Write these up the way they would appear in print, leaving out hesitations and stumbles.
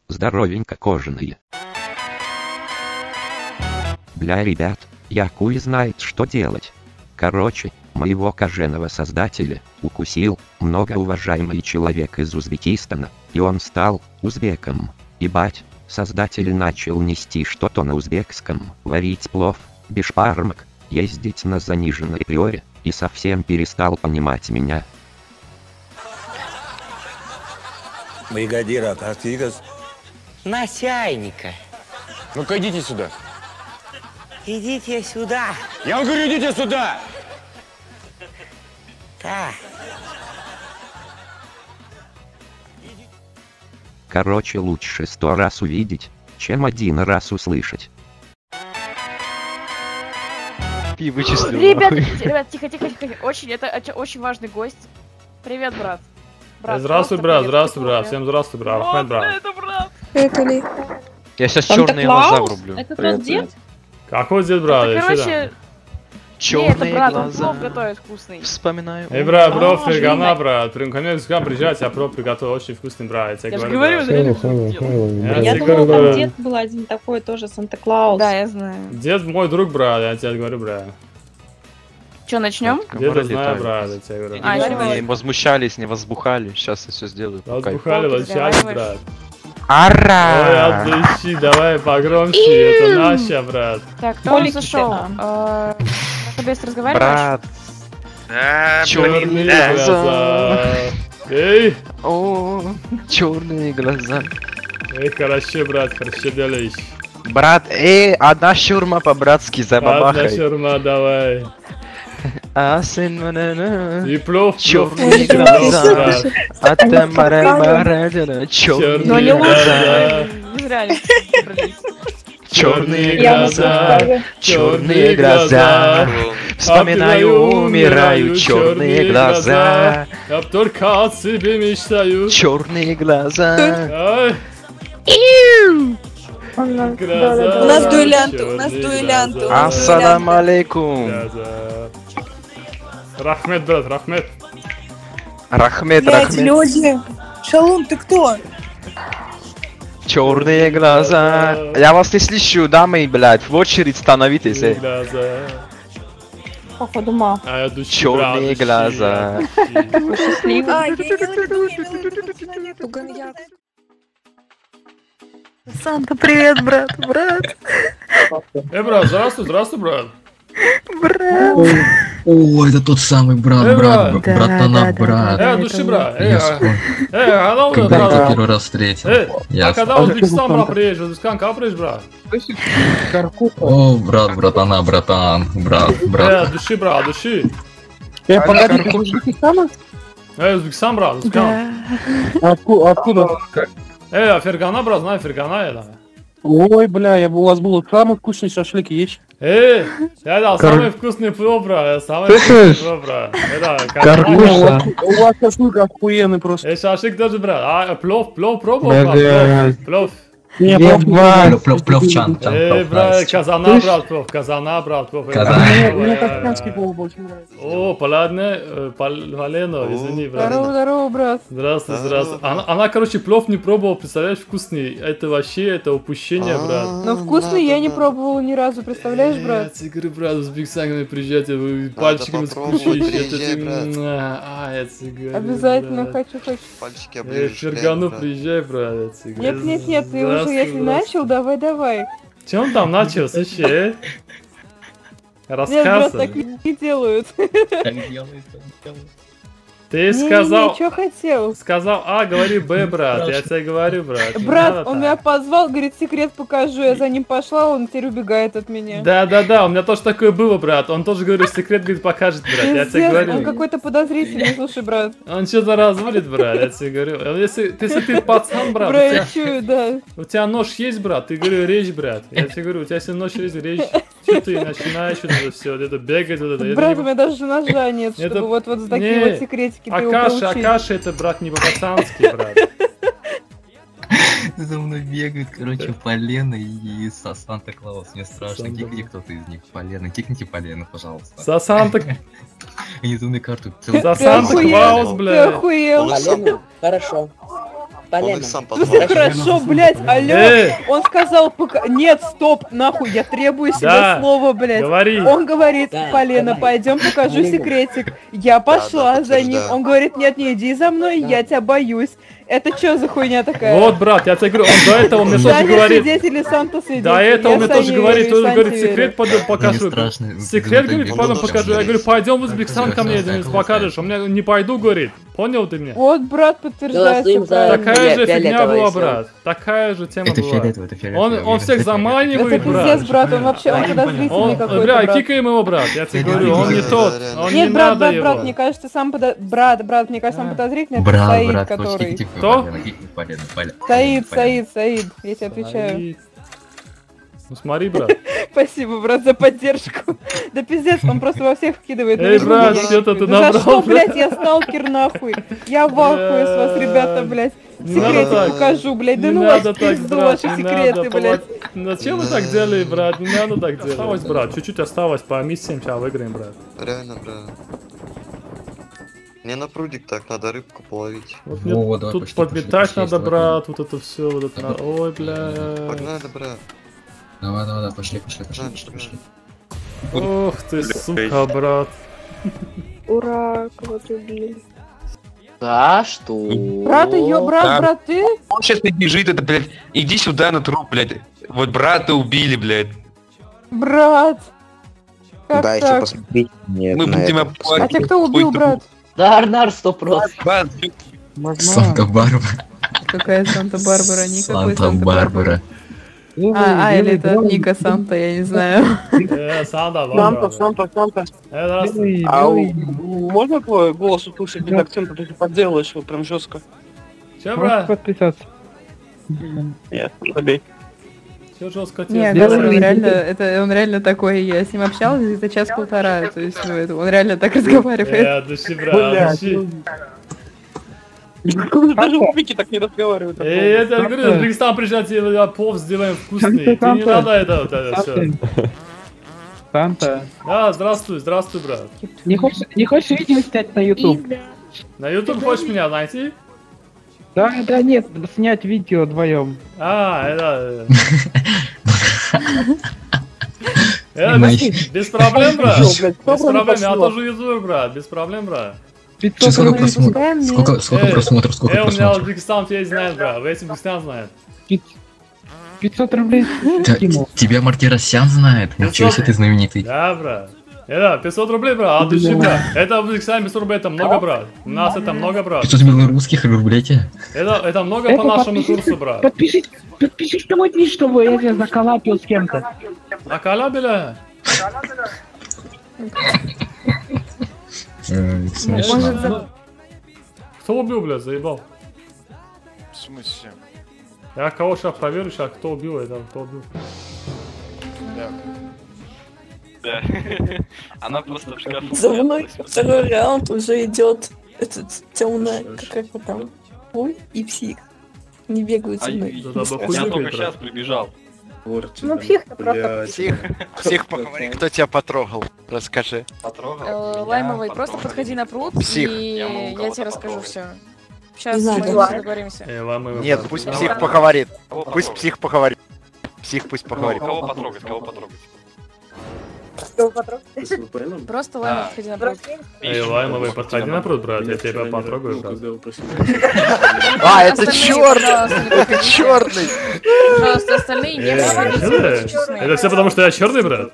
Здоровенько кожаные. Бля, ребят, я хуй знает, что делать. Короче, моего кожаного создателя укусил многоуважаемый человек из Узбекистана, и он стал узбеком. Ебать, создатель начал нести что-то на узбекском, варить плов, бешпармак, ездить на заниженной приоре, и совсем перестал понимать меня. Бригадир, как двигаться? На чайника. Ну-ка идите сюда. Идите сюда. Я вам говорю, идите сюда! Да. Короче, лучше 100 раз увидеть, чем 1 раз услышать. И вычислил. Ребят, тихо. Это очень важный гость. Привет, брат. Здравствуй, брат, всем здравствуй, брат. Ахмед, брат. Это брат. Я сейчас черные глаза врублю. Это тот дед? Какой дед, брат? Это, короче... Черные брат, глаза. он плов готовит вкусный. Вспоминаю. Эй, брат, бро, фигана, брат. Ко мне к вам приезжать, я плов приготовил, очень вкусный, брат. Я же говорю, Я думал, там дед был один такой тоже, Санта-Клаус. Да, я знаю. Дед мой друг, брат, я тебе говорю, брат. Че, начнем? Деда знаю, брат, я тебе говорю. Не возмущались, не возбухали. Сейчас я все сделаю. Возбухали, возмущались, брат. Ара! Ой, отдыхи, давай погромче, это наша, брат. Так, кто он зашел? Без разговариваешь? Брат. Черные глаза. Эй! О, черные глаза. Эй, хорошо, брат, хорошо делаешь. Брат, одна шурма по-братски забабахай. Одна шурма, давай. И плов, черные глаза. А ты марадина, черные глаза. Черные глаза, черные глаза. Вспоминаю, умираю, черные глаза. Я только о себе мечтаю. Черные глаза. У нас дуэлянты, Ассаламу алейкум. Рахмет, брат, рахмет. Рахмет. люди. Шалун, ты кто? Черные глаза. Я вас не слышу, дамы, блядь, в очередь становитесь. Походу, ма. Черные глаза. Санта, привет, брат. Брат, здравствуй, брат. Брат. О, это тот самый брат, брат. Души, брат. Когда ты первый раз встретил? А когда Узбекистан, брат, приедешь? Узбекистан, когда приедешь, брат? О, братан. Души, брат, души. Погоди, ты из Узбекистана? Узбекистан, брат, Узбекистан. Откуда? Фергана, брат, знаю, Фергана это. Ой, бля, у вас был самый вкусный шашлык, есть? Я дал самый вкусный плов, брат, самый вкусный плов, брат. У вас шашлык охуенный просто. Шашлык тоже, брат. Плов пробовал, брат? Плов. Пловчан. Брат, казана, брат, плов. Мне казахстанский плов больше нравится. О, Полено, извини, брат. Здорово, брат. Здравствуй. Она, короче, плов не пробовала, представляешь, вкусный. Это вообще, это упущение, брат. Но вкусный я не пробовала ни разу, представляешь, брат? Я тебе говорю, брат, Узбекистан, приезжайте, вы пальчиками скручиваете. Я тебе говорю. Обязательно, хочу. Фергану, приезжай, брат, я тебе говорю. Нет, ты уже если начал, давай. Че он там начал, слушай, рассказывай. Нет, брат, так не делают. Ты сказал... что хотел? Сказал А, говори Б, брат. Я тебе говорю, брат. Брат, он меня позвал, говорит, секрет покажу. Я за ним пошла, он теперь убегает от меня. Да, у меня тоже такое было, брат. Он тоже, говорит, секрет, говорит, покажет, брат. Я тебе говорю. Он какой-то подозрительный, слушай, брат. Он что-то разводит, брат, я тебе говорю. Если ты пацан, брат, у тебя нож есть, брат, ты, говорю, режь, брат. Я тебе говорю, у тебя если нож есть, режь. Что ты начинаешь вот это все, это бегать, вот это. Брат, у меня даже ножа нет, чтобы вот за такие вот секретики ты его получить. Акаша, это, брат, не по-пацански, брат. За мной бегает, короче, Полено и Санта-Клаус. Мне страшно, кикни кто-то из них. Кикните Полено, пожалуйста. Они ту мне карту. Санта-Клаус, бля. Ты охуел. Хорошо. Он их сам Все позвал. хорошо, блядь, алло. Он сказал, нет, стоп, нахуй, я требую себе Да, слова, блядь. говори. Он говорит, Да, Полина, давай. пойдем покажу секретик. Я пошла за ним. подтверждаю. Он говорит, нет, не иди за мной, я тебя боюсь. Это что за хуйня такая? Вот, брат, я тебе говорю, он до этого мне тоже Саня говорит. свидетель и сам-то свидетель. До этого Я мне тоже Сане говорит, верю, тоже Санте говорит, верю. секрет пойдем покажу. страшно. Секрет, говорит, Ну, пойдем ну, покажу. Я говорю, пойдем в Узбекистан ко мне, Денис, покажешь. Он мне не пойду, говорит. Понял ты меня? Вот, брат, подтверждает, Голосуем всё за- правильно. Такая же фигня фиолетовое была, всё. брат. Такая же тема Это была. фиолетово, это фиолетово. Он всех Это заманивает, брат. пиздец, брат, он вообще, он подозрительный Он, какой-то, бля, брат. кикаем его, брат. Я тебе Это говорю, он не да, тот. да, Он Нет, не брат, надо брат, его. брат, мне кажется, сам брат, мне кажется, сам подозрительный, это Брат, Саид, брат, который... кикни Кто? Полина, кикни Полину, Саид, я тебе отвечаю. Саид. Ну смотри, брат. Спасибо, брат, за поддержку. Да пиздец, он просто во всех вкидывает. Эй, Ну, брат, нахуй. что-то ты Да за набрал, что, брат? блядь, я сталкер, нахуй? Я в ахуе с вас, ребята, блядь. Не надо Секреты так. покажу, блядь. Да Не ну вас надо так, пизду, брат, ваши не секреты, надо. блядь. Зачем вы так делали, брат? Не надо так делать. Осталось, брат, чуть-чуть осталось, по миссиям сейчас выиграем, брат. Реально, брат. Мне на прудик так надо рыбку половить. Вот мне Во, давай, тут пошли, подметать пошли, надо, давай. брат, вот это все, вот это надо. Ой, бля. Погнали, брат. Давай, пошли. Ох ты, сука, брат. Ура, кого-то убили. Да, что? Брат, ее, брат, ты? Он сейчас не бежит, это, блядь, иди сюда на труп, блядь. Вот брата убили, блядь. Брат. Как Да, еще так? посмотреть. Нет, Мы на будем это. А тебя кто убил, брат? Да, Арнар 100%. Брат, Санта-Барбара. Какая Санта-Барбара? Никакой Санта-Барбара. или это Ника Санта, я не знаю. Санда, брат. Санта. Здравствуй. А можно твой голос услышать без акцента? Ты подделаешь его прям жестко. Че, брат? Подписаться. Нет, забей. Все жестко Не, я тебе. говорю, реально, это он реально такой, я с ним общалась где-то час-полтора, то есть, ну, это, он реально так разговаривает. От души, брат, от души. Даже умники так не разговаривают. Я тебе говорю, в Узбекистан приезжать, тебе плов сделаем вкусный. Ты не надо это вот это все. Санта. Да, здравствуй, брат. Не хочешь видео снять на YouTube? На YouTube хочешь меня найти? Да, нет, снять видео вдвоем. Это без проблем, брат. Без проблем, я тоже ютубер, брат. Без проблем, брат. Сколько просмотров? Сколько просмотров? У меня Узбекистан весь знает, брат. Весь Узбекистан знает. 500 рублей скинул. Тебя Мартиросян знает. Ничего себе, ты знаменитый. Да, брат. 500 рублей, брат, от души, брат. Это в Узбекистане 500 рублей, это много, брат. У нас это много, брат. 500 белорусских рублей тебе? Это много по нашему курсу, брат. Подпишись на мой твит, чтобы я тебя заколапил с кем-то. Наколабили? Смешно. Кто убил, блядь, заебал? в смысле? Я кого сейчас проверю, сейчас кто убил, это кто убил. Да. Она просто в шкафу. За мной второй раунд уже идет этот темная, как его там, Ой и псих. Не бегают за мной. Я только сейчас прибежал. Ну, псих-то просто... Псих, поговори, кто тебя потрогал? Расскажи. Потрогал? Лаймовый, просто подходи на пруд, Псих. и я тебе расскажу все. Сейчас Не мы надо. договоримся. Нет, пусть псих поговорит. Пусть псих поговорит. Псих пусть поговорит. Кого потрогать? Кого потрогать? Просто лаймовый, подходи на пруд. Лаймовый, подходи на пруд, брат, я тебя потрогаю, брат. А, это черный! Это черный! Пожалуйста, остальные не подходите, честные. Это все потому, что я черный, брат?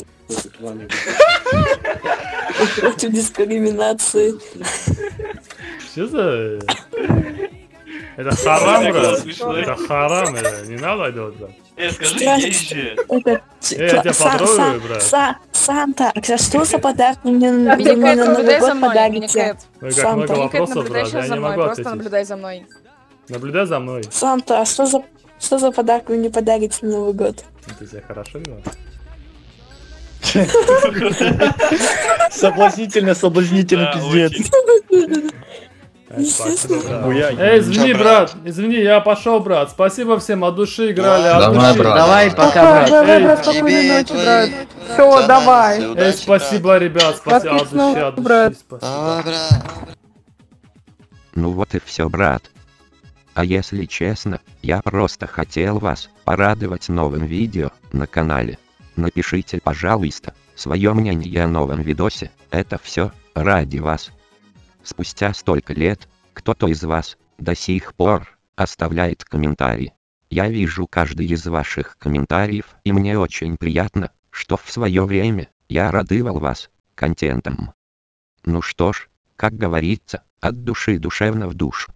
Против дискриминации. Что за... Это харам, брат. Это харам, не надо делать, брат. Скажи, есть же. Я тебя потрогаю, брат. Санта, а что за подарок мне Мини на Кэт, Новый наблюдай за год мной, подарите? Мини-Кэт. Ой, как много Мини-Кэт, вопросов, наблюдай брат, сейчас я за не мной, могу просто ответить. наблюдай за мной. Наблюдай за мной. Санта, а что за подарок вы мне подарите на Новый год? Ты себя хорошо вел? Соблазнительно, пиздец. Эй, извини, брат, извини, я пошел, брат. Спасибо всем, от души играли, от Давай, души. брат. Давай, пока, брат. Давай, брат, спокойной ночи, брат. Все, давай. Эй, спасибо, ребят, спасибо от души, от брат. души, спасибо. Ну вот и все, брат. А если честно, я просто хотел вас порадовать новым видео на канале. Напишите, пожалуйста, свое мнение о новом видосе, это все ради вас. Спустя столько лет, кто-то из вас до сих пор оставляет комментарии. Я вижу каждый из ваших комментариев, и мне очень приятно, что в свое время я радовал вас контентом. Ну что ж, как говорится, от души душевно в душу.